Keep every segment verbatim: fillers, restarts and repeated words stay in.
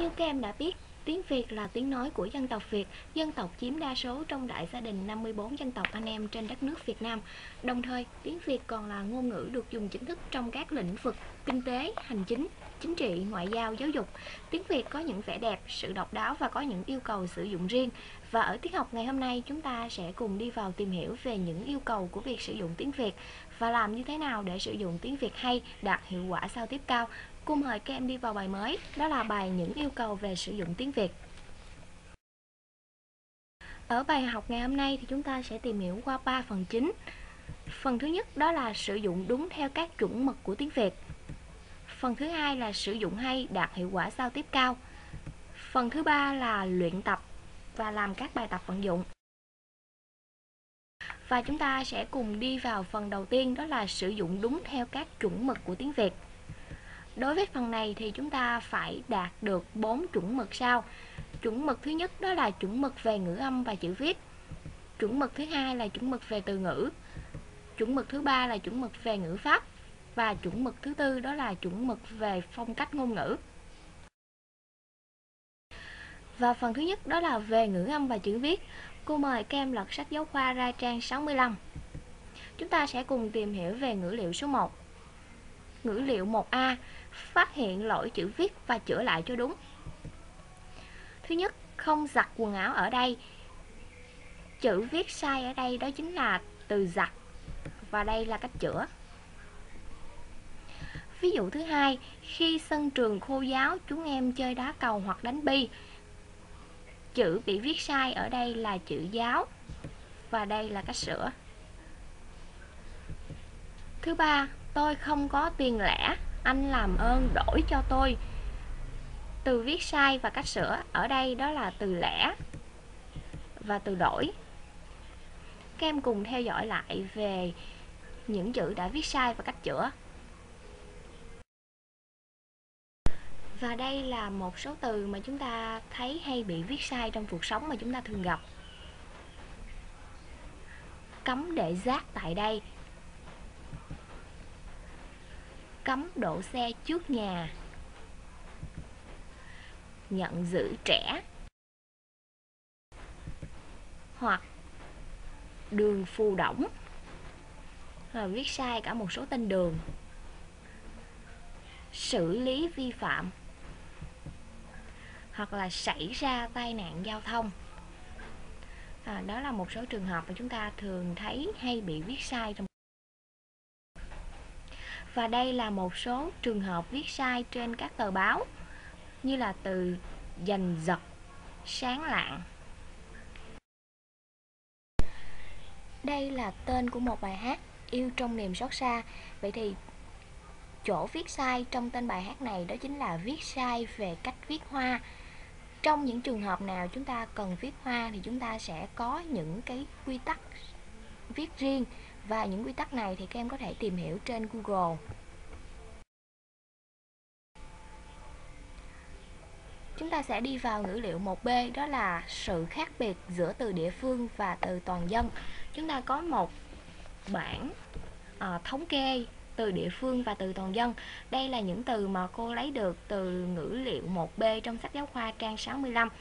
Như các em đã biết, tiếng Việt là tiếng nói của dân tộc Việt, dân tộc chiếm đa số trong đại gia đình năm mươi bốn dân tộc anh em trên đất nước Việt Nam. Đồng thời, tiếng Việt còn là ngôn ngữ được dùng chính thức trong các lĩnh vực kinh tế, hành chính, chính trị, ngoại giao, giáo dục. Tiếng Việt có những vẻ đẹp, sự độc đáo và có những yêu cầu sử dụng riêng. Và ở tiết học ngày hôm nay, chúng ta sẽ cùng đi vào tìm hiểu về những yêu cầu của việc sử dụng tiếng Việt và làm như thế nào để sử dụng tiếng Việt hay, đạt hiệu quả giao tiếp cao. Cô mời các em đi vào bài mới, đó là bài những yêu cầu về sử dụng tiếng Việt. Ở bài học ngày hôm nay thì chúng ta sẽ tìm hiểu qua ba phần chính. Phần thứ nhất đó là sử dụng đúng theo các chuẩn mực của tiếng Việt. Phần thứ hai là sử dụng hay, đạt hiệu quả giao tiếp cao. Phần thứ ba là luyện tập và làm các bài tập vận dụng. Và chúng ta sẽ cùng đi vào phần đầu tiên, đó là sử dụng đúng theo các chuẩn mực của tiếng Việt. Đối với phần này thì chúng ta phải đạt được bốn chuẩn mực sau. Chuẩn mực thứ nhất đó là chuẩn mực về ngữ âm và chữ viết. Chuẩn mực thứ hai là chuẩn mực về từ ngữ. Chuẩn mực thứ ba là chuẩn mực về ngữ pháp. Và chuẩn mực thứ tư đó là chuẩn mực về phong cách ngôn ngữ. Và phần thứ nhất đó là về ngữ âm và chữ viết. Cô mời các em lật sách giáo khoa ra trang sáu mươi lăm. Chúng ta sẽ cùng tìm hiểu về ngữ liệu số một. Ngữ liệu một A, phát hiện lỗi chữ viết và chữa lại cho đúng. Thứ nhất, không giặt quần áo ở đây. Chữ viết sai ở đây đó chính là từ giặt, và đây là cách chữa. Ví dụ thứ hai, khi sân trường khô giáo chúng em chơi đá cầu hoặc đánh bi. Chữ bị viết sai ở đây là chữ giáo, và đây là cách sửa. Thứ ba, tôi không có tiền lẻ, anh làm ơn đổi cho tôi. Từ viết sai và cách sửa ở đây đó là từ lẻ và từ đổi. Các em cùng theo dõi lại về những chữ đã viết sai và cách chữa. Và đây là một số từ mà chúng ta thấy hay bị viết sai trong cuộc sống mà chúng ta thường gặp. Cấm để rác tại đây. Cấm đỗ xe trước nhà. Nhận giữ trẻ. Hoặc đường Phù Đổng. Rồi viết sai cả một số tên đường. Xử lý vi phạm. Hoặc là xảy ra tai nạn giao thông. À, đó là một số trường hợp mà chúng ta thường thấy hay bị viết sai trong. Và đây là một số trường hợp viết sai trên các tờ báo, như là từ giành giật, sáng lạng. Đây là tên của một bài hát, Yêu trong niềm xót xa. Vậy thì chỗ viết sai trong tên bài hát này đó chính là viết sai về cách viết hoa. Trong những trường hợp nào chúng ta cần viết hoa thì chúng ta sẽ có những cái quy tắc viết riêng, và những quy tắc này thì các em có thể tìm hiểu trên Google. Chúng ta sẽ đi vào ngữ liệu một B, đó là sự khác biệt giữa từ địa phương và từ toàn dân. Chúng ta có một bảng à, thống kê từ địa phương và từ toàn dân. Đây là những từ mà cô lấy được từ ngữ liệu một B trong sách giáo khoa trang sáu mươi lăm.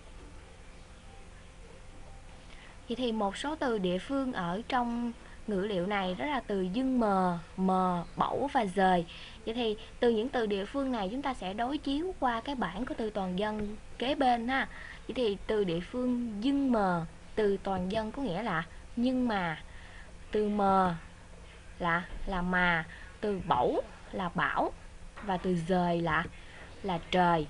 Vậy thì một số từ địa phương ở trong ngữ liệu này đó là từ dưng mờ, mờ, bẩu và dời. Vậy thì từ những từ địa phương này chúng ta sẽ đối chiếu qua cái bảng của từ toàn dân kế bên ha. Vậy thì từ địa phương dưng mờ, từ toàn dân có nghĩa là nhưng mà. Từ mờ là là mà, từ bẩu là bảo, và từ dời là là trời.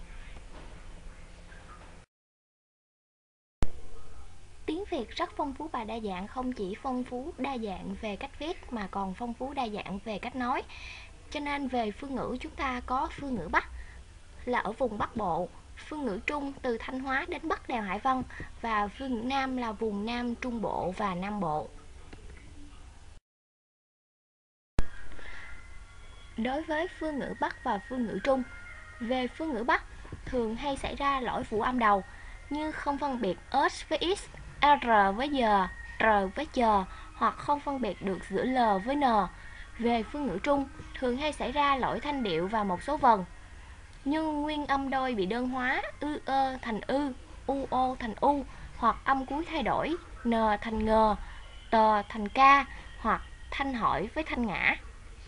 Tiếng Việt rất phong phú và đa dạng, không chỉ phong phú đa dạng về cách viết mà còn phong phú đa dạng về cách nói. Cho nên về phương ngữ chúng ta có phương ngữ Bắc là ở vùng Bắc Bộ, phương ngữ Trung từ Thanh Hóa đến Bắc đèo Hải Vân, và phương ngữ Nam là vùng Nam Trung Bộ và Nam Bộ. Đối với phương ngữ Bắc và phương ngữ Trung, về phương ngữ Bắc thường hay xảy ra lỗi phụ âm đầu, như không phân biệt s với x, r với giờ, r với chờ, hoặc không phân biệt được giữa l với n. Về phương ngữ Trung thường hay xảy ra lỗi thanh điệu và một số vần. Nhưng nguyên âm đôi bị đơn hóa, ư ơ thành ư, u ô thành u, hoặc âm cuối thay đổi, n thành ngờ, tờ thành ca, hoặc thanh hỏi với thanh ngã.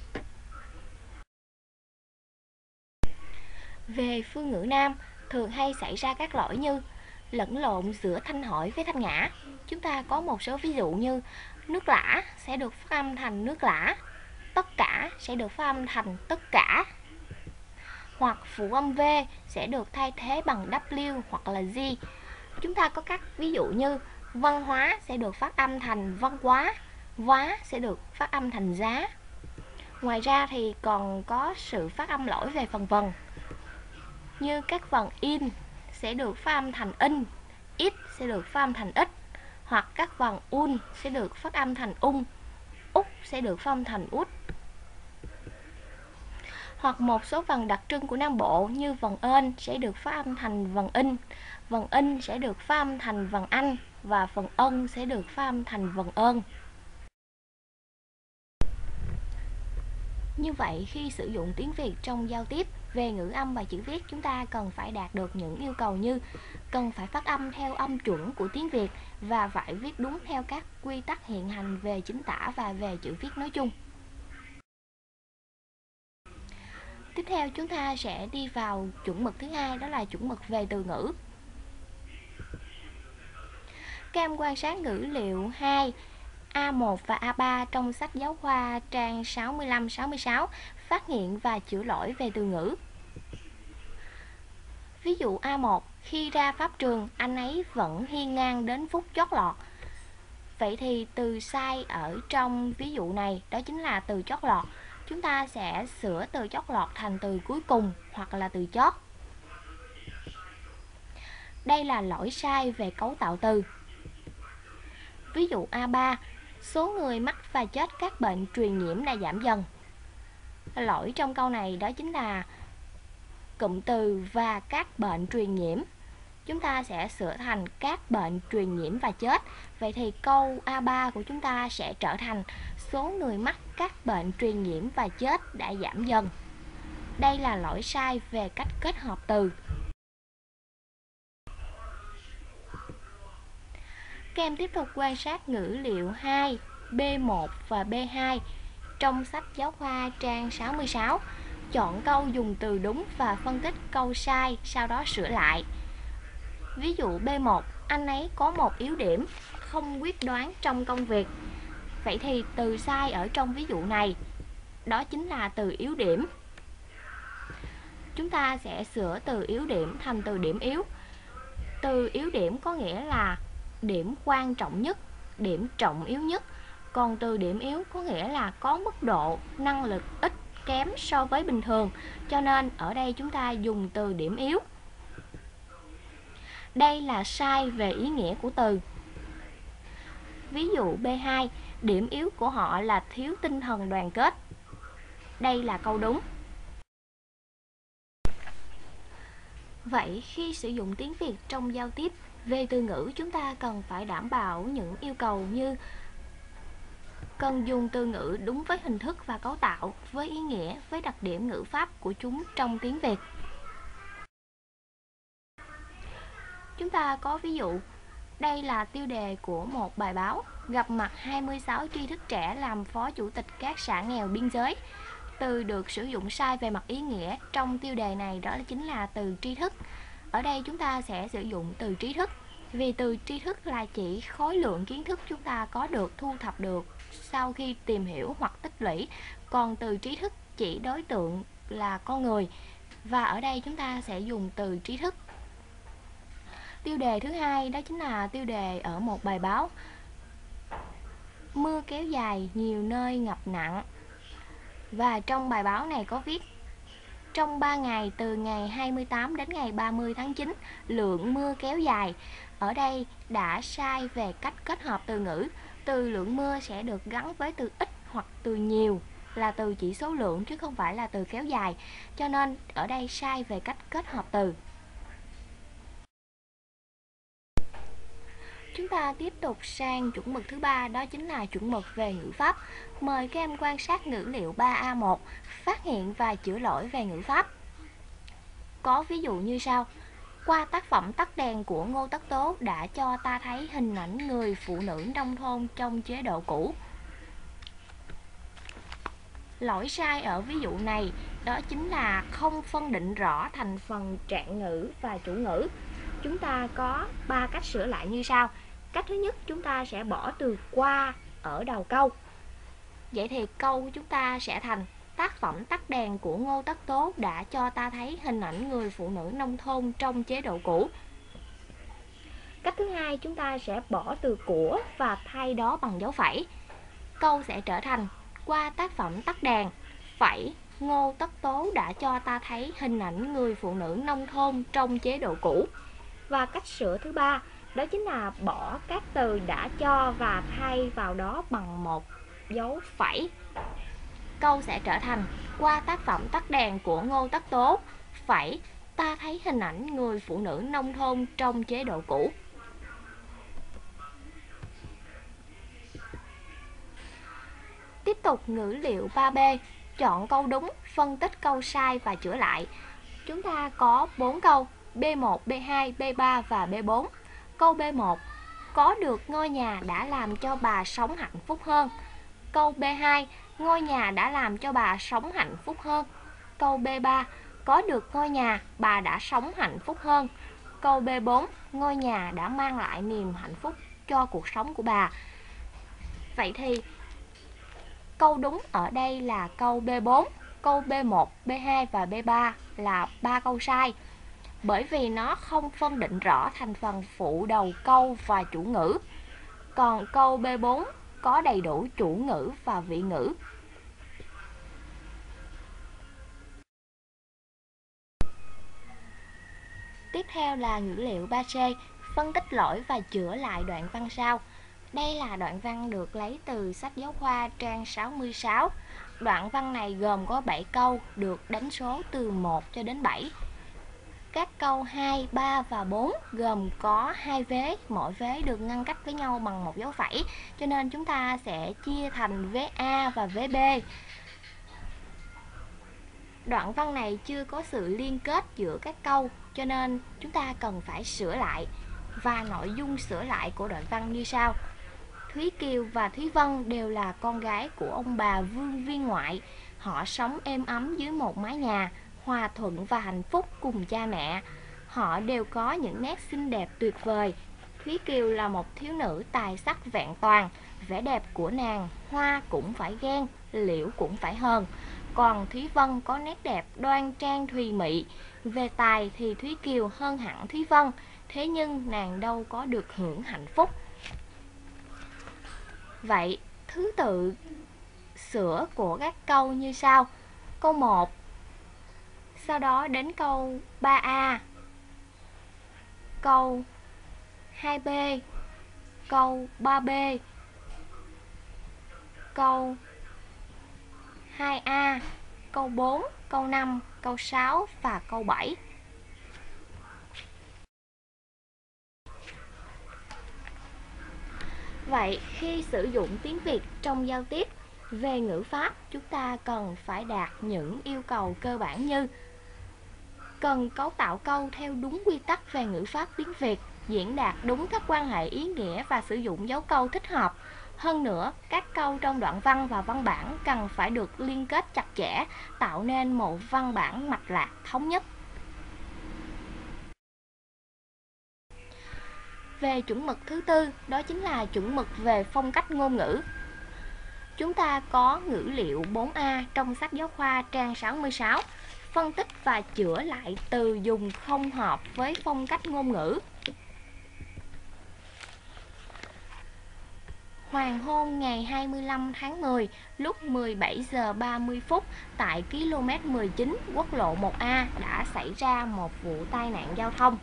Về phương ngữ nam, thường hay xảy ra các lỗi như lẫn lộn giữa thanh hỏi với thanh ngã. Chúng ta có một số ví dụ như nước lã sẽ được phát âm thành nước lã, tất cả sẽ được phát âm thành tất cả, hoặc phụ âm V sẽ được thay thế bằng W hoặc là G. Chúng ta có các ví dụ như văn hóa sẽ được phát âm thành văn quá, quá sẽ được phát âm thành giá. Ngoài ra thì còn có sự phát âm lỗi về phần vần, như các vần in sẽ được phát âm thành in, ít sẽ được phát âm thành ít, hoặc các vần un sẽ được phát âm thành ung, út sẽ được phát âm thành út. Hoặc một số vần đặc trưng của Nam Bộ như vần ên sẽ được phát âm thành vần in, vần in sẽ được phát âm thành vần anh, và vần ân sẽ được phát âm thành vần ơn. Như vậy, khi sử dụng tiếng Việt trong giao tiếp về ngữ âm và chữ viết, chúng ta cần phải đạt được những yêu cầu như cần phải phát âm theo âm chuẩn của tiếng Việt và phải viết đúng theo các quy tắc hiện hành về chính tả và về chữ viết nói chung. Tiếp theo chúng ta sẽ đi vào chuẩn mực thứ hai, đó là chuẩn mực về từ ngữ. Các em quan sát ngữ liệu hai, A một và A ba trong sách giáo khoa trang sáu mươi lăm sáu mươi sáu, phát hiện và chữa lỗi về từ ngữ. Ví dụ A một, khi ra pháp trường, anh ấy vẫn hiên ngang đến phút chót lọt. Vậy thì từ sai ở trong ví dụ này đó chính là từ chót lọt. Chúng ta sẽ sửa từ chót lọt thành từ cuối cùng hoặc là từ chót. Đây là lỗi sai về cấu tạo từ. Ví dụ A ba, số người mắc và chết các bệnh truyền nhiễm đã giảm dần. Lỗi trong câu này đó chính là cụm từ và các bệnh truyền nhiễm. Chúng ta sẽ sửa thành các bệnh truyền nhiễm và chết. Vậy thì câu A ba của chúng ta sẽ trở thành số người mắc các bệnh truyền nhiễm và chết đã giảm dần. Đây là lỗi sai về cách kết hợp từ. Các em tiếp tục quan sát ngữ liệu hai, B một và B hai trong sách giáo khoa trang sáu mươi sáu. Chọn câu dùng từ đúng và phân tích câu sai, sau đó sửa lại. Ví dụ B một, anh ấy có một yếu điểm, không quyết đoán trong công việc. Vậy thì từ sai ở trong ví dụ này đó chính là từ yếu điểm. Chúng ta sẽ sửa từ yếu điểm thành từ điểm yếu. Từ yếu điểm có nghĩa là điểm quan trọng nhất, điểm trọng yếu nhất. Còn từ điểm yếu có nghĩa là có mức độ năng lực ít kém so với bình thường. Cho nên ở đây chúng ta dùng từ điểm yếu. Đây là sai về ý nghĩa của từ. Ví dụ B hai, điểm yếu của họ là thiếu tinh thần đoàn kết. Đây là câu đúng. Vậy khi sử dụng tiếng Việt trong giao tiếp về từ ngữ, chúng ta cần phải đảm bảo những yêu cầu như cần dùng từ ngữ đúng với hình thức và cấu tạo, với ý nghĩa, với đặc điểm ngữ pháp của chúng trong tiếng Việt. Chúng ta có ví dụ, đây là tiêu đề của một bài báo, gặp mặt hai mươi sáu tri thức trẻ làm phó chủ tịch các xã nghèo biên giới. Từ được sử dụng sai về mặt ý nghĩa trong tiêu đề này đó chính là từ tri thức. Ở đây chúng ta sẽ sử dụng từ trí thức, vì từ tri thức là chỉ khối lượng kiến thức chúng ta có được, thu thập được sau khi tìm hiểu hoặc tích lũy. Còn từ trí thức chỉ đối tượng là con người, và ở đây chúng ta sẽ dùng từ trí thức. Tiêu đề thứ hai đó chính là tiêu đề ở một bài báo, mưa kéo dài, nhiều nơi ngập nặng. Và trong bài báo này có viết, trong ba ngày từ ngày hai mươi tám đến ngày ba mươi tháng chín, lượng mưa kéo dài. Ở đây đã sai về cách kết hợp từ ngữ. Từ lượng mưa sẽ được gắn với từ ít hoặc từ nhiều, là từ chỉ số lượng chứ không phải là từ kéo dài. Cho nên ở đây sai về cách kết hợp từ. Chúng ta tiếp tục sang chuẩn mực thứ ba, đó chính là chuẩn mực về ngữ pháp. Mời các em quan sát ngữ liệu ba A một, phát hiện và chữa lỗi về ngữ pháp. có ví dụ như sau. Qua tác phẩm Tắt đèn của Ngô Tất Tố đã cho ta thấy hình ảnh người phụ nữ nông thôn trong chế độ cũ. Lỗi sai ở ví dụ này đó chính là không phân định rõ thành phần trạng ngữ và chủ ngữ. Chúng ta có ba cách sửa lại như sau. Cách thứ nhất, chúng ta sẽ bỏ từ qua ở đầu câu. Vậy thì câu của chúng ta sẽ thành: tác phẩm Tắt đèn của Ngô Tất Tố đã cho ta thấy hình ảnh người phụ nữ nông thôn trong chế độ cũ. Cách thứ hai, chúng ta sẽ bỏ từ của và thay đó bằng dấu phẩy. Câu sẽ trở thành: qua tác phẩm Tắt đèn, phẩy, Ngô Tất Tố đã cho ta thấy hình ảnh người phụ nữ nông thôn trong chế độ cũ. Và cách sửa thứ ba, đó chính là bỏ các từ đã cho và thay vào đó bằng một dấu phẩy. Câu sẽ trở thành: qua tác phẩm Tắt đèn của Ngô Tất Tố, phẩy, ta thấy hình ảnh người phụ nữ nông thôn trong chế độ cũ. Tiếp tục ngữ liệu ba B, chọn câu đúng, phân tích câu sai và chữa lại. Chúng ta có bốn câu: B một, B hai, B ba và B bốn. Câu B một: có được ngôi nhà đã làm cho bà sống hạnh phúc hơn. Câu B hai: ngôi nhà đã làm cho bà sống hạnh phúc hơn. Câu B ba: có được ngôi nhà, bà đã sống hạnh phúc hơn. Câu B bốn: ngôi nhà đã mang lại niềm hạnh phúc cho cuộc sống của bà. Vậy thì câu đúng ở đây là câu B bốn, câu B một, B hai và B ba là ba câu sai, bởi vì nó không phân định rõ thành phần phụ đầu câu và chủ ngữ. Còn câu B bốn có đầy đủ chủ ngữ và vị ngữ. Tiếp theo là ngữ liệu ba C, phân tích lỗi và chữa lại đoạn văn sau. Đây là đoạn văn được lấy từ sách giáo khoa trang sáu mươi sáu. Đoạn văn này gồm có bảy câu được đánh số từ một cho đến bảy. Các câu hai, ba và bốn gồm có hai vế, mỗi vế được ngăn cách với nhau bằng một dấu phẩy, cho nên chúng ta sẽ chia thành vế A và vế B. Đoạn văn này chưa có sự liên kết giữa các câu, cho nên chúng ta cần phải sửa lại. Và nội dung sửa lại của đoạn văn như sau. Thúy Kiều và Thúy Vân đều là con gái của ông bà Vương Viên Ngoại. Họ sống êm ấm dưới một mái nhà, hòa thuận và hạnh phúc cùng cha mẹ. Họ đều có những nét xinh đẹp tuyệt vời. Thúy Kiều là một thiếu nữ tài sắc vẹn toàn. Vẻ đẹp của nàng, hoa cũng phải ghen, liễu cũng phải hờn. Còn Thúy Vân có nét đẹp đoan trang thùy mị. Về tài thì Thúy Kiều hơn hẳn Thúy Vân, thế nhưng nàng đâu có được hưởng hạnh phúc. Vậy, thứ tự sửa của các câu như sau. Câu một, sau đó đến câu ba A, câu hai B, câu ba B, câu hai A, câu bốn, câu năm, câu sáu và câu bảy. Vậy khi sử dụng tiếng Việt trong giao tiếp, về ngữ pháp chúng ta cần phải đạt những yêu cầu cơ bản như: cần cấu tạo câu theo đúng quy tắc về ngữ pháp tiếng Việt, diễn đạt đúng các quan hệ ý nghĩa và sử dụng dấu câu thích hợp. Hơn nữa, các câu trong đoạn văn và văn bản cần phải được liên kết chặt chẽ, tạo nên một văn bản mạch lạc thống nhất. Về chuẩn mực thứ tư, đó chính là chuẩn mực về phong cách ngôn ngữ. Chúng ta có ngữ liệu bốn A trong sách giáo khoa trang sáu mươi sáu, phân tích và chữa lại từ dùng không hợp với phong cách ngôn ngữ. Hoàng hôn ngày hai mươi lăm tháng mười lúc mười bảy giờ ba mươi phút tại km mười chín quốc lộ một A đã xảy ra một vụ tai nạn giao thông.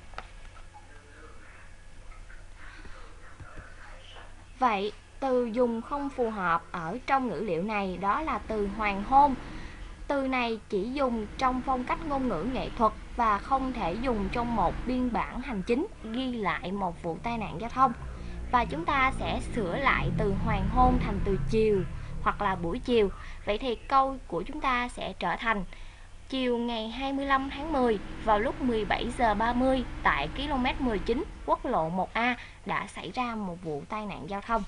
Vậy, từ dùng không phù hợp ở trong ngữ liệu này đó là từ hoàng hôn. Từ này chỉ dùng trong phong cách ngôn ngữ nghệ thuật và không thể dùng trong một biên bản hành chính ghi lại một vụ tai nạn giao thông. Và chúng ta sẽ sửa lại từ hoàng hôn thành từ chiều hoặc là buổi chiều. Vậy thì câu của chúng ta sẽ trở thành: chiều ngày hai mươi lăm tháng mười vào lúc mười bảy giờ ba mươi tại km mười chín quốc lộ một A đã xảy ra một vụ tai nạn giao thông.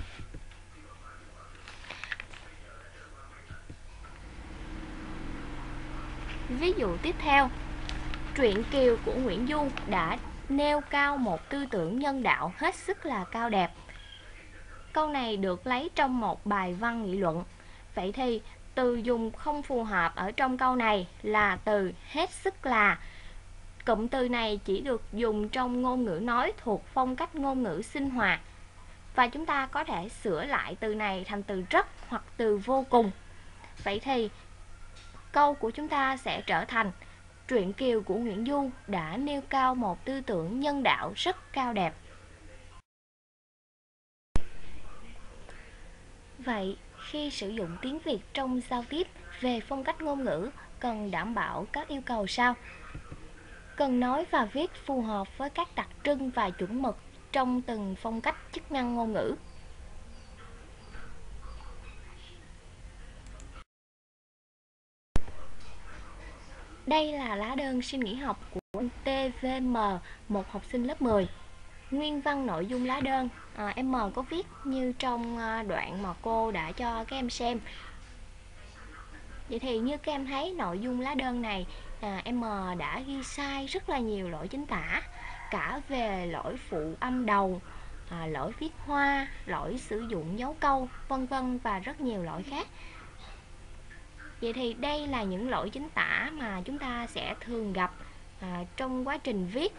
Ví dụ tiếp theo, truyện Kiều của Nguyễn Du đã nêu cao một tư tưởng nhân đạo hết sức là cao đẹp. Câu này được lấy trong một bài văn nghị luận. Vậy thì từ dùng không phù hợp ở trong câu này là từ hết sức là. Cụm từ này chỉ được dùng trong ngôn ngữ nói thuộc phong cách ngôn ngữ sinh hoạt. Và chúng ta có thể sửa lại từ này thành từ rất hoặc từ vô cùng. Vậy thì câu của chúng ta sẽ trở thành: truyện Kiều của Nguyễn Du đã nêu cao một tư tưởng nhân đạo rất cao đẹp. Vậy, khi sử dụng tiếng Việt trong giao tiếp về phong cách ngôn ngữ cần đảm bảo các yêu cầu sau. Cần nói và viết phù hợp với các đặc trưng và chuẩn mực trong từng phong cách chức năng ngôn ngữ. Đây là lá đơn xin nghỉ học của tê vê em, một học sinh lớp mười. Nguyên văn nội dung lá đơn à, em có viết như trong đoạn mà cô đã cho các em xem. Vậy thì như các em thấy, nội dung lá đơn này à, em đã ghi sai rất là nhiều lỗi chính tả, cả về lỗi phụ âm đầu, à, lỗi viết hoa, lỗi sử dụng dấu câu, vân vân và rất nhiều lỗi khác. Vậy thì đây là những lỗi chính tả mà chúng ta sẽ thường gặp à, trong quá trình viết.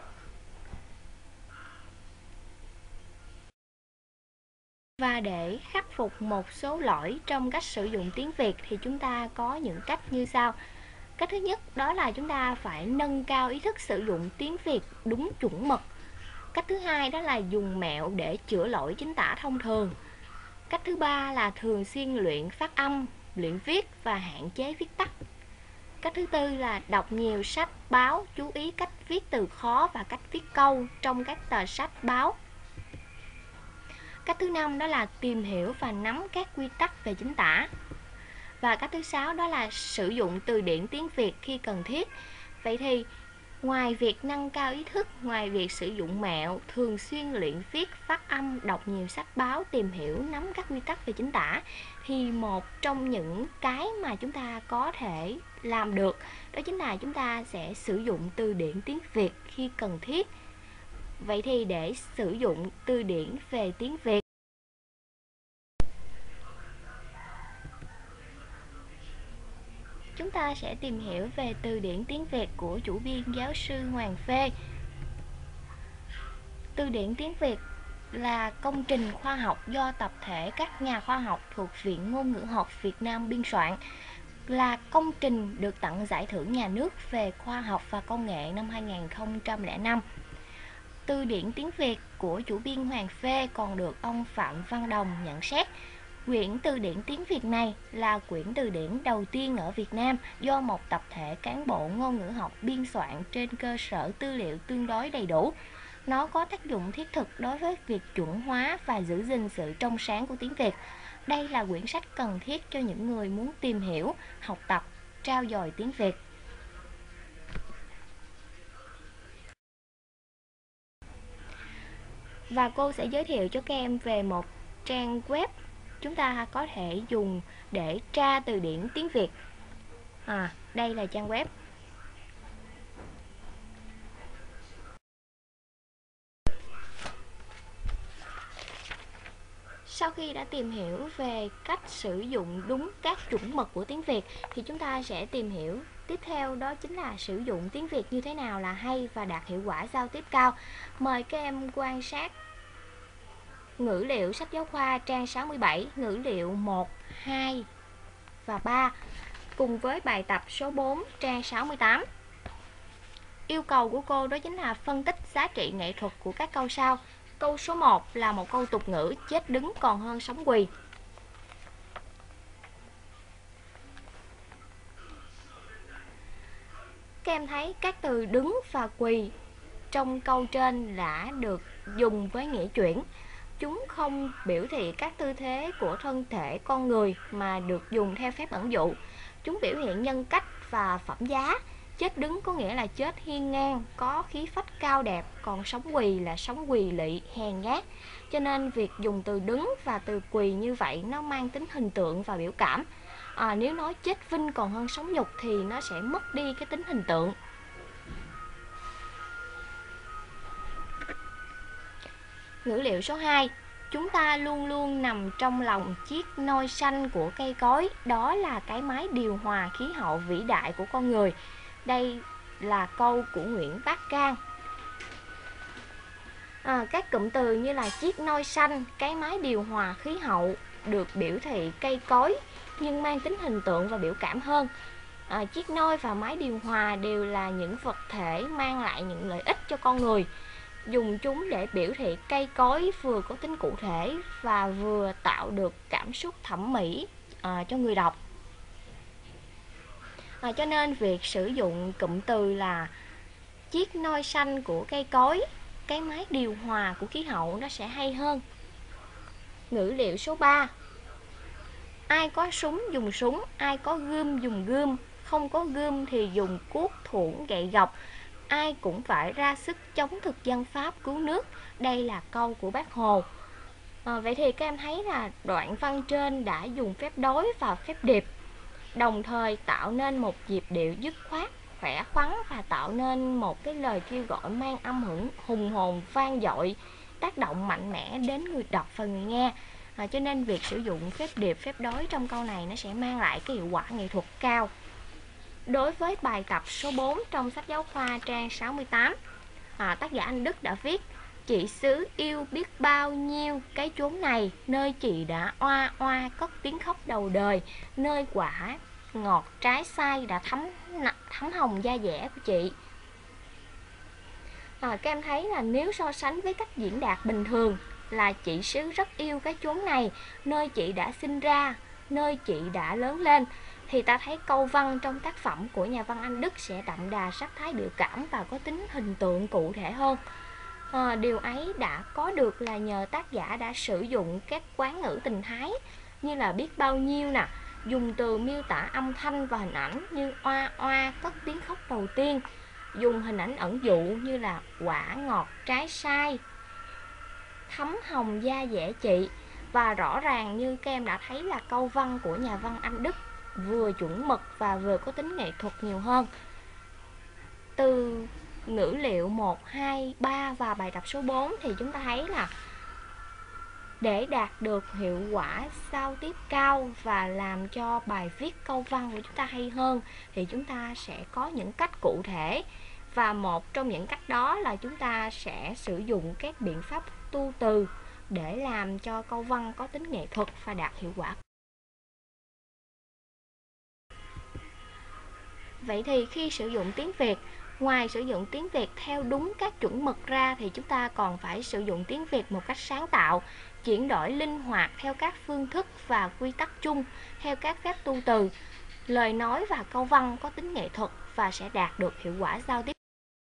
Và để khắc phục một số lỗi trong cách sử dụng tiếng Việt thì chúng ta có những cách như sau. Cách thứ nhất đó là chúng ta phải nâng cao ý thức sử dụng tiếng Việt đúng chuẩn mực. Cách thứ hai đó là dùng mẹo để chữa lỗi chính tả thông thường. Cách thứ ba là thường xuyên luyện phát âm, luyện viết và hạn chế viết tắt. Cách thứ tư là đọc nhiều sách báo, chú ý cách viết từ khó và cách viết câu trong các tờ sách báo. Cách thứ năm đó là tìm hiểu và nắm các quy tắc về chính tả. Và cách thứ sáu đó là sử dụng từ điển tiếng Việt khi cần thiết. Vậy thì ngoài việc nâng cao ý thức, ngoài việc sử dụng mẹo, thường xuyên luyện viết, phát âm, đọc nhiều sách báo, tìm hiểu, nắm các quy tắc về chính tả, thì một trong những cái mà chúng ta có thể làm được đó chính là chúng ta sẽ sử dụng từ điển tiếng Việt khi cần thiết. Vậy thì để sử dụng từ điển về tiếng Việt, chúng ta sẽ tìm hiểu về từ điển tiếng Việt của chủ biên giáo sư Hoàng Phê. Từ điển tiếng Việt là công trình khoa học do tập thể các nhà khoa học thuộc Viện Ngôn ngữ học Việt Nam biên soạn, là công trình được tặng giải thưởng nhà nước về khoa học và công nghệ năm hai nghìn không trăm lẻ năm. Từ điển tiếng Việt của chủ biên Hoàng Phê còn được ông Phạm Văn Đồng nhận xét. Quyển từ điển tiếng Việt này là quyển từ điển đầu tiên ở Việt Nam do một tập thể cán bộ ngôn ngữ học biên soạn trên cơ sở tư liệu tương đối đầy đủ. Nó có tác dụng thiết thực đối với việc chuẩn hóa và giữ gìn sự trong sáng của tiếng Việt. Đây là quyển sách cần thiết cho những người muốn tìm hiểu, học tập, trau dồi tiếng Việt. Và cô sẽ giới thiệu cho các em về một trang web chúng ta có thể dùng để tra từ điển tiếng Việt. À, đây là trang web. Sau khi đã tìm hiểu về cách sử dụng đúng các chuẩn mực của tiếng Việt thì chúng ta sẽ tìm hiểu tiếp theo, đó chính là sử dụng tiếng Việt như thế nào là hay và đạt hiệu quả giao tiếp cao. Mời các em quan sát ngữ liệu sách giáo khoa trang sáu mươi bảy, ngữ liệu một, hai và ba cùng với bài tập số bốn trang sáu mươi tám. Yêu cầu của cô đó chính là phân tích giá trị nghệ thuật của các câu sau. Câu số một là một câu tục ngữ: chết đứng còn hơn sống quỳ. Các em thấy các từ đứng và quỳ trong câu trên đã được dùng với nghĩa chuyển. Chúng không biểu thị các tư thế của thân thể con người mà được dùng theo phép ẩn dụ. Chúng biểu hiện nhân cách, và phẩm giá. Chết đứng có nghĩa là chết hiên ngang, có khí phách cao đẹp, còn sống quỳ là sống quỳ lị, hèn nhát. Cho nên việc dùng từ đứng và từ quỳ như vậy nó mang tính hình tượng và biểu cảm. À, nếu nói chết vinh còn hơn sống nhục thì nó sẽ mất đi cái tính hình tượng. Ngữ liệu số hai. Chúng ta luôn luôn nằm trong lòng chiếc nôi xanh của cây cối, đó là cái máy điều hòa khí hậu vĩ đại của con người. Đây là câu của Nguyễn Bác Can. À, các cụm từ như là chiếc nôi xanh, cái máy điều hòa khí hậu được biểu thị cây cối nhưng mang tính hình tượng và biểu cảm hơn. À, chiếc nôi và máy điều hòa đều là những vật thể mang lại những lợi ích cho con người. Dùng chúng để biểu thị cây cối vừa có tính cụ thể và vừa tạo được cảm xúc thẩm mỹ à, cho người đọc. À, cho nên việc sử dụng cụm từ là chiếc nôi xanh của cây cối, cái máy điều hòa của khí hậu nó sẽ hay hơn. Ngữ liệu số ba. Ai có súng dùng súng, ai có gươm dùng gươm, không có gươm thì dùng cuốc thuẫn gậy gộc. Ai cũng phải ra sức chống thực dân Pháp cứu nước. Đây là câu của Bác Hồ. À, vậy thì các em thấy là đoạn văn trên đã dùng phép đối và phép điệp, đồng thời tạo nên một nhịp điệu dứt khoát, khỏe khoắn và tạo nên một cái lời kêu gọi mang âm hưởng hùng hồn vang dội, tác động mạnh mẽ đến người đọc và người nghe. À, cho nên việc sử dụng phép điệp, phép đối trong câu này nó sẽ mang lại cái hiệu quả nghệ thuật cao. Đối với bài tập số bốn trong sách giáo khoa trang sáu mươi tám, à, tác giả Anh Đức đã viết: chị xứ yêu biết bao nhiêu cái chốn này, nơi chị đã oa oa cất tiếng khóc đầu đời, nơi quả ngọt trái sai đã thấm thấm hồng da dẻ của chị. À, các em thấy là nếu so sánh với cách diễn đạt bình thường là chị xứ rất yêu cái chốn này, nơi chị đã sinh ra, nơi chị đã lớn lên, thì ta thấy câu văn trong tác phẩm của nhà văn Anh Đức sẽ đậm đà sắc thái biểu cảm và có tính hình tượng cụ thể hơn. À, điều ấy đã có được là nhờ tác giả đã sử dụng các quán ngữ tình thái như là biết bao nhiêu nè, dùng từ miêu tả âm thanh và hình ảnh như oa oa cất tiếng khóc đầu tiên, dùng hình ảnh ẩn dụ như là quả ngọt trái sai, thấm hồng da dẻ chị. Và rõ ràng như các em đã thấy là câu văn của nhà văn Anh Đức vừa chuẩn mực và vừa có tính nghệ thuật nhiều hơn. Từ ngữ liệu một, hai, ba và bài tập số bốn thì chúng ta thấy là để đạt được hiệu quả giao tiếp cao và làm cho bài viết câu văn của chúng ta hay hơn thì chúng ta sẽ có những cách cụ thể. Và một trong những cách đó là chúng ta sẽ sử dụng các biện pháp tu từ để làm cho câu văn có tính nghệ thuật và đạt hiệu quả. Vậy thì khi sử dụng tiếng Việt, ngoài sử dụng tiếng Việt theo đúng các chuẩn mực ra thì chúng ta còn phải sử dụng tiếng Việt một cách sáng tạo, chuyển đổi linh hoạt theo các phương thức và quy tắc chung, theo các phép tu từ. Lời nói và câu văn có tính nghệ thuật và sẽ đạt được hiệu quả giao tiếp.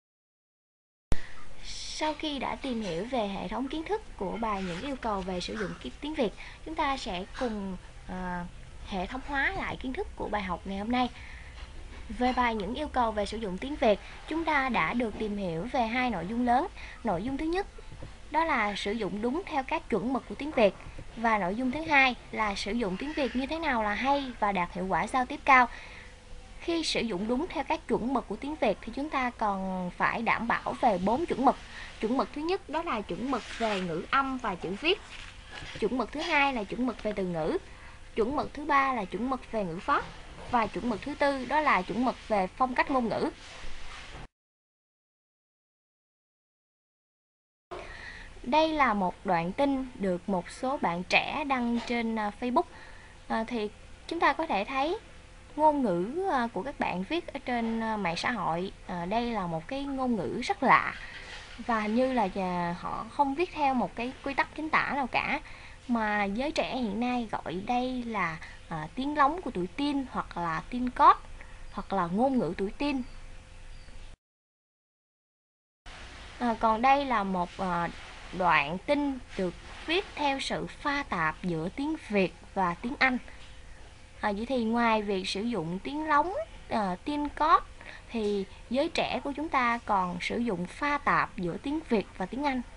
Sau khi đã tìm hiểu về hệ thống kiến thức của bài những yêu cầu về sử dụng tiếng Việt, chúng ta sẽ cùng uh, hệ thống hóa lại kiến thức của bài học ngày hôm nay. Về bài những yêu cầu về sử dụng tiếng Việt, chúng ta đã được tìm hiểu về hai nội dung lớn. Nội dung thứ nhất đó là sử dụng đúng theo các chuẩn mực của tiếng Việt, và nội dung thứ hai là sử dụng tiếng Việt như thế nào là hay và đạt hiệu quả giao tiếp cao. Khi sử dụng đúng theo các chuẩn mực của tiếng Việt thì chúng ta còn phải đảm bảo về bốn chuẩn mực. Chuẩn mực thứ nhất đó là chuẩn mực về ngữ âm và chữ viết. Chuẩn mực thứ hai là chuẩn mực về từ ngữ. Chuẩn mực thứ ba là chuẩn mực về ngữ pháp. Và chuẩn mực thứ tư đó là chuẩn mực về phong cách ngôn ngữ. Đây là một đoạn tin được một số bạn trẻ đăng trên Facebook. À, thì chúng ta có thể thấy ngôn ngữ của các bạn viết ở trên mạng xã hội, à, đây là một cái ngôn ngữ rất lạ và hình như là họ không viết theo một cái quy tắc chính tả nào cả, mà giới trẻ hiện nay gọi đây là à, tiếng lóng của tuổi teen, hoặc là teen code, hoặc là ngôn ngữ tuổi teen. À, còn đây là một à, đoạn tin được viết theo sự pha tạp giữa tiếng Việt và tiếng Anh. À, vậy thì ngoài việc sử dụng tiếng lóng uh, teen code thì giới trẻ của chúng ta còn sử dụng pha tạp giữa tiếng Việt và tiếng Anh.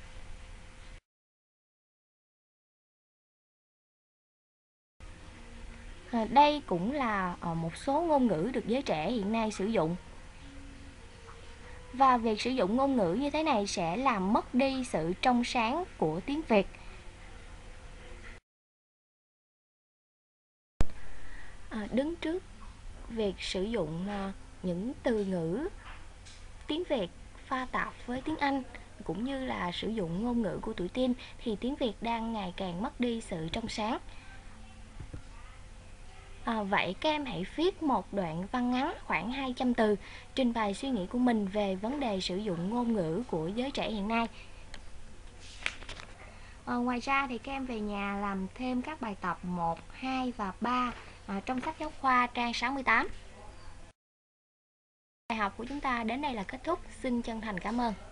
À, đây cũng là uh, một số ngôn ngữ được giới trẻ hiện nay sử dụng. Và việc sử dụng ngôn ngữ như thế này sẽ làm mất đi sự trong sáng của tiếng Việt. À, đứng trước việc sử dụng uh, những từ ngữ tiếng Việt pha tạp với tiếng Anh cũng như là sử dụng ngôn ngữ của tuổi teen thì tiếng Việt đang ngày càng mất đi sự trong sáng. À, vậy các em hãy viết một đoạn văn ngắn khoảng hai trăm từ trình bày suy nghĩ của mình về vấn đề sử dụng ngôn ngữ của giới trẻ hiện nay. À, ngoài ra thì các em về nhà làm thêm các bài tập một, hai và ba à, trong sách giáo khoa trang sáu mươi tám. Bài học của chúng ta đến đây là kết thúc. Xin chân thành cảm ơn.